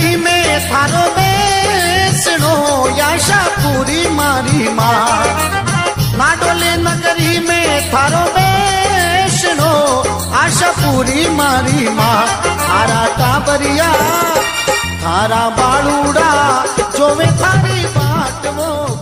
नगरी में थारो बेसणो आशापुरी मारी माँ। नाडोली नगरी में थारो बेसणो आशापुरी मारी माँ। थारा टाबरिया थारा बालूड़ा जोवे थारी बाट वो